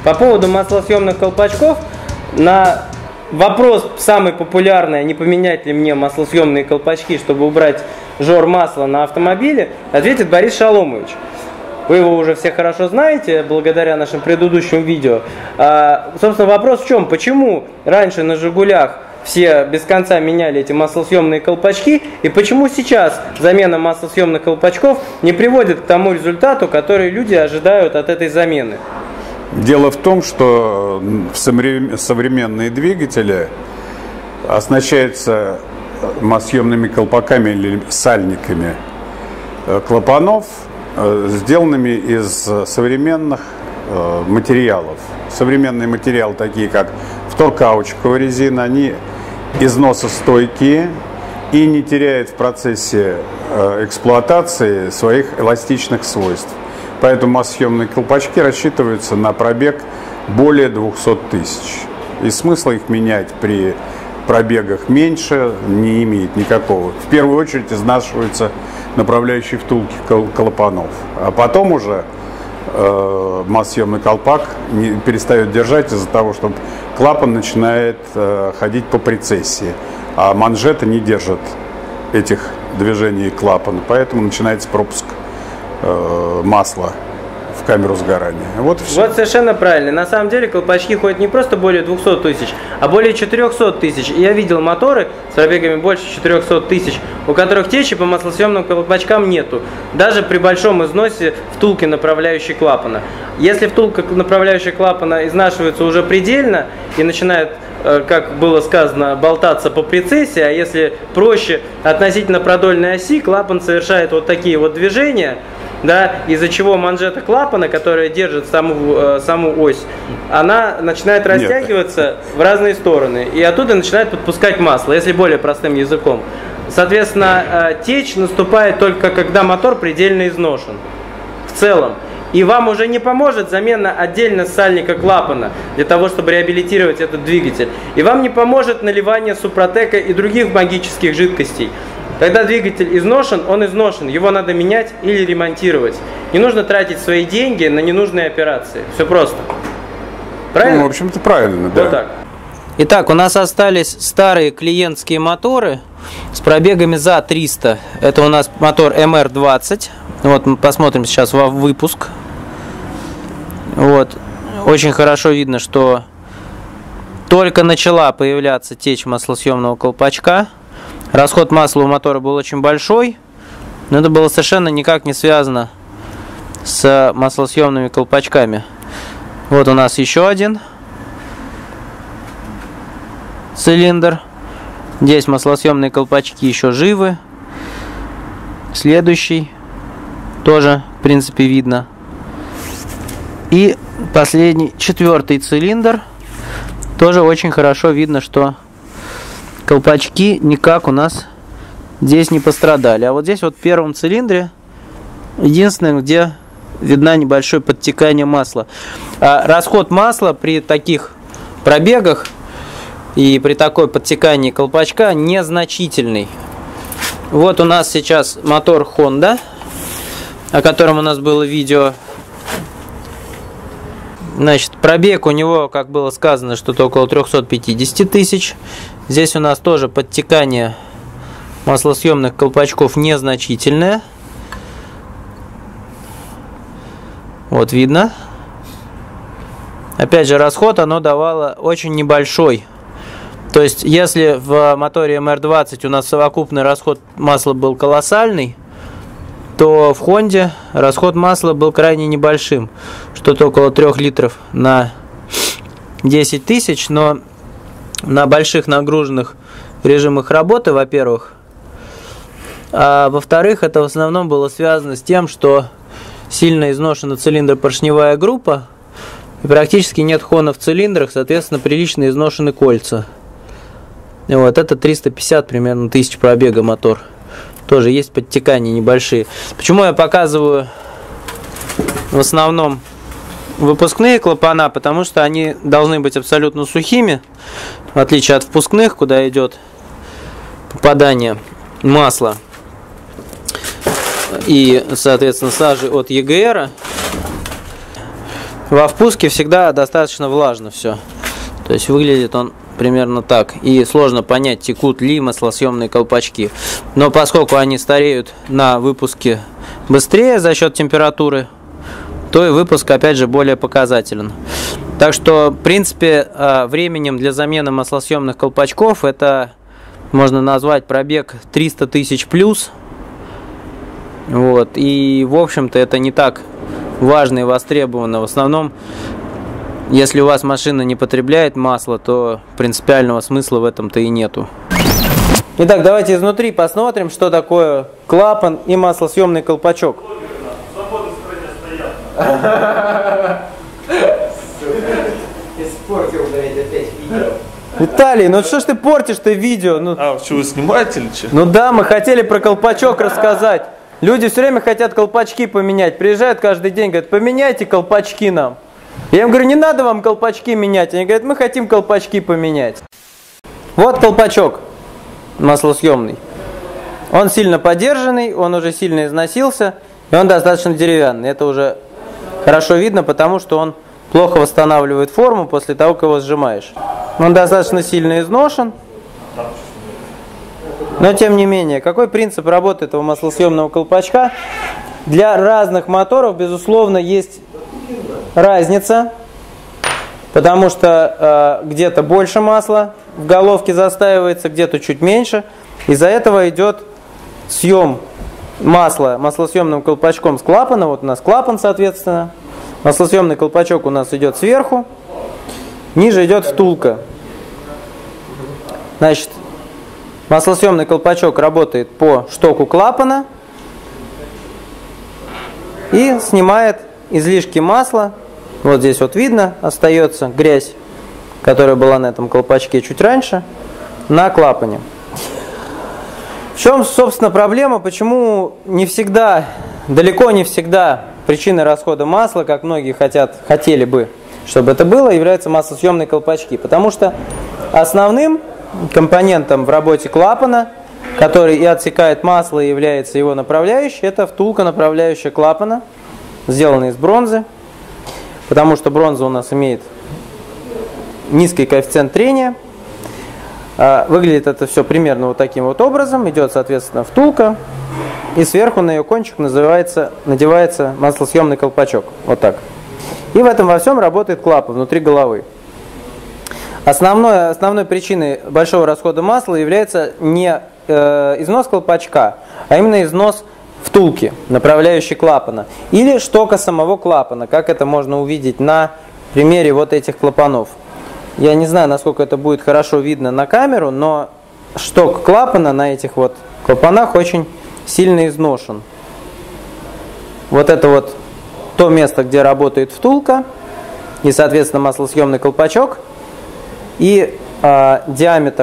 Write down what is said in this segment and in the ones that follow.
По поводу маслосъемных колпачков, на вопрос самый популярный, не поменять ли мне маслосъемные колпачки, чтобы убрать жор масла на автомобиле, ответит Борис Шаломович. Вы его уже все хорошо знаете, благодаря нашим предыдущим видео. Собственно, вопрос в чем? Почему раньше на «Жигулях» все без конца меняли эти маслосъемные колпачки, и почему сейчас замена маслосъемных колпачков не приводит к тому результату, который люди ожидают от этой замены? Дело в том, что современные двигатели оснащаются маслосъемными колпаками или сальниками клапанов, сделанными из современных материалов. Современные материалы, такие как вторкаучуковая резина, они износостойкие и не теряют в процессе эксплуатации своих эластичных свойств. Поэтому маслосъемные колпачки рассчитываются на пробег более 200 тысяч. И смысла их менять при пробегах меньше не имеет никакого. В первую очередь изнашиваются направляющие втулки клапанов. А потом уже маслосъемный колпак перестает держать из-за того, что клапан начинает ходить по прецессии, а манжеты не держат этих движений клапана, поэтому начинается пропуск масла в камеру сгорания. Вот совершенно правильно. На самом деле колпачки ходят не просто более 200 тысяч, а более 400 тысяч. И я видел моторы с пробегами больше 400 тысяч, у которых течи по маслосъемным колпачкам нету. Даже при большом износе втулки направляющей клапана. Если втулка направляющая клапана изнашивается уже предельно и начинает, как было сказано, болтаться по прецессии, а если проще, относительно продольной оси, клапан совершает вот такие вот движения, да, из-за чего манжета клапана, которая держит саму ось, она начинает растягиваться в разные стороны, и оттуда начинает подпускать масло, если более простым языком. Соответственно, течь наступает только когда мотор предельно изношен в целом. И вам уже не поможет замена отдельно сальника клапана для того, чтобы реабилитировать этот двигатель. И вам не поможет наливание супротека и других магических жидкостей. Когда двигатель изношен, он изношен. Его надо менять или ремонтировать. Не нужно тратить свои деньги на ненужные операции. Все просто. Правильно? Ну, в общем-то, правильно, да. Вот так. Итак, у нас остались старые клиентские моторы с пробегами за 300. Это у нас мотор МР-20. Вот мы посмотрим сейчас в выпуск. Вот. Очень хорошо видно, что только начала появляться течь маслосъемного колпачка. Расход масла у мотора был очень большой, но это было совершенно никак не связано с маслосъемными колпачками. Вот у нас еще один цилиндр. Здесь маслосъемные колпачки еще живы. Следующий тоже, в принципе, видно. И последний, 4-й цилиндр. Тоже очень хорошо видно, что колпачки никак у нас здесь не пострадали. А вот здесь вот в первом цилиндре единственное, где видно небольшое подтекание масла. Расход масла при таких пробегах и при такой подтекании колпачка незначительный. Вот у нас сейчас мотор Honda, о котором у нас было видео. Значит, пробег у него, как было сказано, что-то около 350 тысяч. Здесь у нас тоже подтекание маслосъемных колпачков незначительное. Вот видно. Опять же, расход оно давало очень небольшой. То есть, если в моторе МР-20 у нас совокупный расход масла был колоссальный, то в Honda расход масла был крайне небольшим. Что-то около 3 литров на 10 тысяч, но на больших нагруженных режимах работы, во-первых. А во-вторых, это в основном было связано с тем, что сильно изношена цилиндропоршневая группа, и практически нет хона в цилиндрах, соответственно, прилично изношены кольца. И вот это 350 примерно тысяч пробега мотор. Тоже есть подтекания небольшие. Почему я показываю в основном выпускные клапана? Потому что они должны быть абсолютно сухими, в отличие от впускных, куда идет попадание масла и, соответственно, сажи от ЕГР. во впуске всегда достаточно влажно все. То есть выглядит он примерно так. И сложно понять, текут ли маслосъемные колпачки. Но поскольку они стареют на выпуске быстрее за счет температуры, то и выпуск опять же более показателен. Так что, в принципе, временем для замены маслосъемных колпачков это можно назвать пробег 300 тысяч плюс. Вот. И, в общем-то, это не так важно и востребовано. В основном, если у вас машина не потребляет масло, то принципиального смысла в этом-то и нету. Итак, давайте изнутри посмотрим, что такое клапан и маслосъемный колпачок. Испортил, блядь, опять видео. Виталий, ну что ж ты портишь-то видео? Ну, что, вы снимаете или что? Ну да, мы хотели про колпачок рассказать. Люди все время хотят колпачки поменять. Приезжают каждый день, говорят, поменяйте колпачки нам. Я им говорю, не надо вам колпачки менять. Они говорят, мы хотим колпачки поменять. Вот колпачок маслосъемный. Он сильно подержанный, он уже сильно износился, и он достаточно деревянный. Это уже хорошо видно, потому что он плохо восстанавливает форму после того, как его сжимаешь. Он достаточно сильно изношен. Но тем не менее, какой принцип работы этого маслосъемного колпачка? Для разных моторов, безусловно, есть разница, потому что где-то больше масла в головке застаивается, где-то чуть меньше. Из-за этого идет съем масла маслосъемным колпачком с клапана. Вот у нас клапан, соответственно. Маслосъемный колпачок у нас идет сверху, ниже идет втулка. Значит, маслосъемный колпачок работает по штоку клапана и снимает излишки масла. Вот здесь вот видно, остается грязь, которая была на этом колпачке чуть раньше, на клапане. В чем, собственно, проблема? Почему не всегда, далеко не всегда причиной расхода масла, как многие хотели бы, чтобы это было, являются маслосъемные колпачки. Потому что основным компонентом в работе клапана, который и отсекает масло и является его направляющей, это втулка направляющая клапана, сделанная из бронзы. Потому что бронза у нас имеет низкий коэффициент трения. Выглядит это все примерно вот таким вот образом. Идет, соответственно, втулка. И сверху на ее кончик надевается маслосъемный колпачок. Вот так. И в этом во всем работает клапан внутри головы. Основной причиной большого расхода масла является не износ колпачка, а именно износ втулки, направляющей клапана. Или штока самого клапана, как это можно увидеть на примере вот этих клапанов. Я не знаю, насколько это будет хорошо видно на камеру, но шток клапана на этих вот клапанах очень сильно изношен. Вот это вот то место, где работает втулка, и, соответственно, маслосъемный колпачок, и диаметр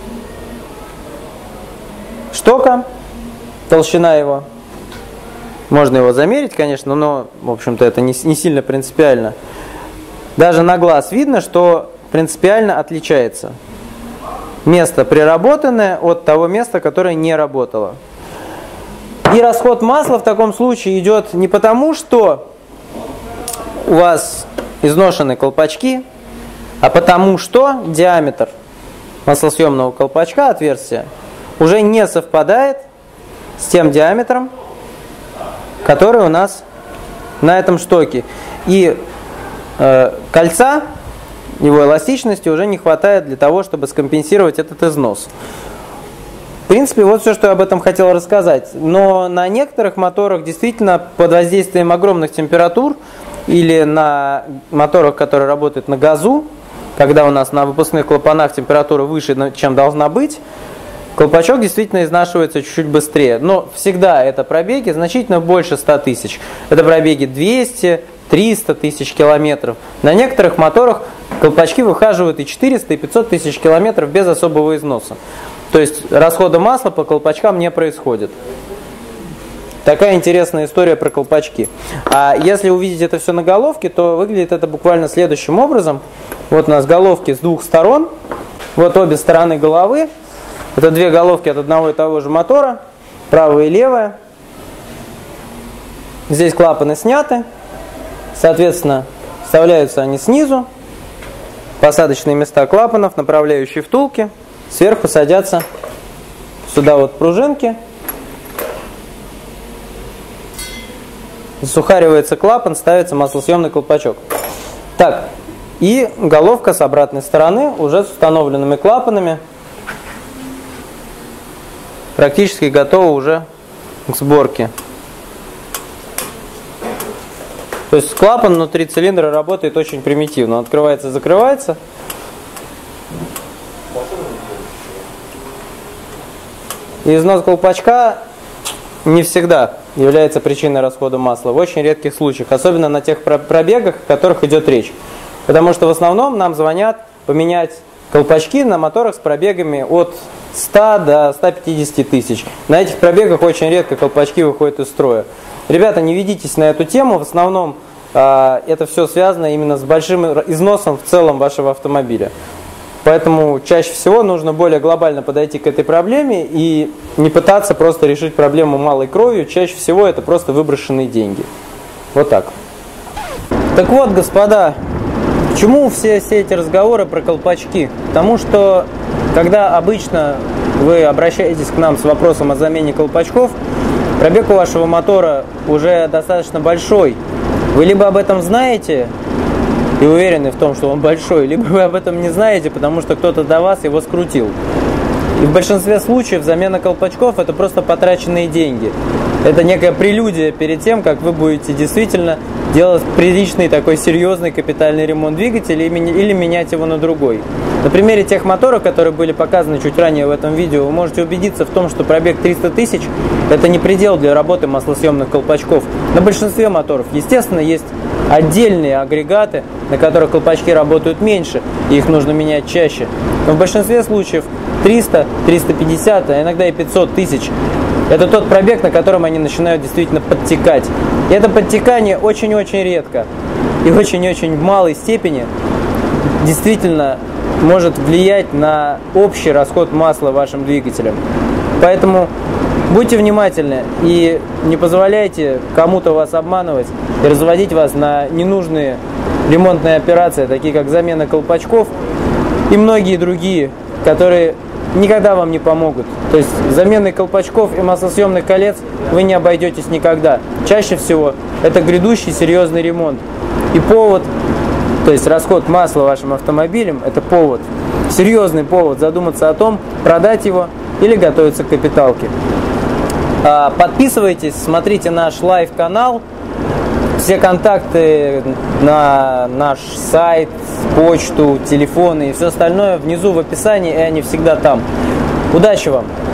штока, толщина его. Можно его замерить, конечно, но, в общем-то, это не сильно принципиально. Даже на глаз видно, что принципиально отличается место приработанное от того места, которое не работало. И расход масла в таком случае идет не потому, что у вас изношены колпачки, а потому что диаметр маслосъемного колпачка, отверстия, уже не совпадает с тем диаметром, который у нас на этом штоке. И кольца, его эластичности уже не хватает для того, чтобы скомпенсировать этот износ. В принципе, вот все, что я об этом хотел рассказать. Но на некоторых моторах действительно под воздействием огромных температур или на моторах, которые работают на газу, когда у нас на выпускных клапанах температура выше, чем должна быть, колпачок действительно изнашивается чуть-чуть быстрее. Но всегда это пробеги значительно больше 100 тысяч. Это пробеги 200, 300 тысяч километров. На некоторых моторах колпачки выхаживают и 400, и 500 тысяч километров без особого износа. То есть расхода масла по колпачкам не происходит. Такая интересная история про колпачки. А если увидеть это все на головке, то выглядит это буквально следующим образом. Вот у нас головки с двух сторон. Вот обе стороны головы. Это две головки от одного и того же мотора. Правая и левая. Здесь клапаны сняты. Соответственно, Вставляются они снизу, посадочные места клапанов, направляющие втулки. Сверху садятся сюда вот пружинки. Засухаривается клапан, ставится маслосъемный колпачок. Так, и головка с обратной стороны уже с установленными клапанами. Практически готова уже к сборке. То есть клапан внутри цилиндра работает очень примитивно. Он открывается и закрывается. И износ колпачка не всегда является причиной расхода масла. В очень редких случаях. Особенно на тех пробегах, о которых идет речь. Потому что в основном нам звонят поменять колпачки на моторах с пробегами от 100 до 150 тысяч. На этих пробегах очень редко колпачки выходят из строя. Ребята, не ведитесь на эту тему. В основном это все связано именно с большим износом в целом вашего автомобиля. Поэтому чаще всего нужно более глобально подойти к этой проблеме и не пытаться просто решить проблему малой кровью. Чаще всего это просто выброшенные деньги. Вот так. Так вот, господа, к чему все эти разговоры про колпачки? Потому что, когда обычно вы обращаетесь к нам с вопросом о замене колпачков, пробег у вашего мотора уже достаточно большой. Вы либо об этом знаете и уверены в том, что он большой, либо вы об этом не знаете, потому что кто-то до вас его скрутил. И в большинстве случаев замена колпачков – это просто потраченные деньги. Это некая прелюдия перед тем, как вы будете действительно делать приличный такой серьезный капитальный ремонт двигателя или менять его на другой. На примере тех моторов, которые были показаны чуть ранее в этом видео, вы можете убедиться в том, что пробег 300 тысяч – это не предел для работы маслосъемных колпачков. На большинстве моторов, естественно, есть отдельные агрегаты, на которых колпачки работают меньше, и их нужно менять чаще. Но в большинстве случаев 300, 350, а иногда и 500 тысяч – это тот пробег, на котором они начинают действительно подтекать. И это подтекание очень-очень редко и очень-очень в малой степени действительно может влиять на общий расход масла вашим двигателем. Поэтому будьте внимательны и не позволяйте кому-то вас обманывать и разводить вас на ненужные ремонтные операции, такие как замена колпачков и многие другие, которые никогда вам не помогут. То есть заменой колпачков и маслосъемных колец вы не обойдетесь никогда. Чаще всего это грядущий серьезный ремонт. И повод, то есть расход масла вашим автомобилем, это повод, серьезный повод задуматься о том, продать его или готовиться к капиталке. Подписывайтесь, смотрите наш лайв-канал. Все контакты на наш сайт, почту, телефоны и все остальное внизу в описании, и они всегда там. Удачи вам!